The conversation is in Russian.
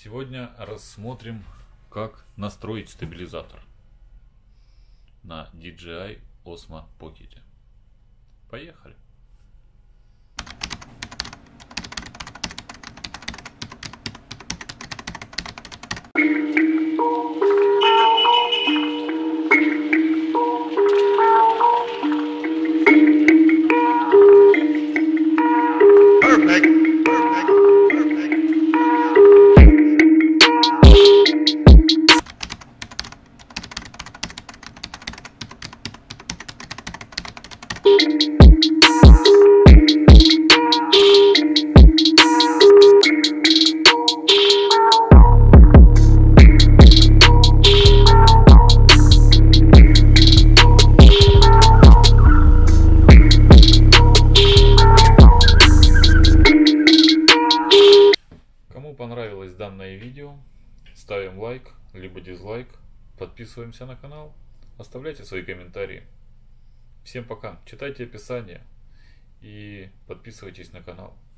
Сегодня рассмотрим, как настроить стабилизатор на DJI Osmo Pocket. Поехали! Кому понравилось данное видео, ставим лайк, либо дизлайк, подписываемся на канал, оставляйте свои комментарии. Всем пока, читайте описание и подписывайтесь на канал.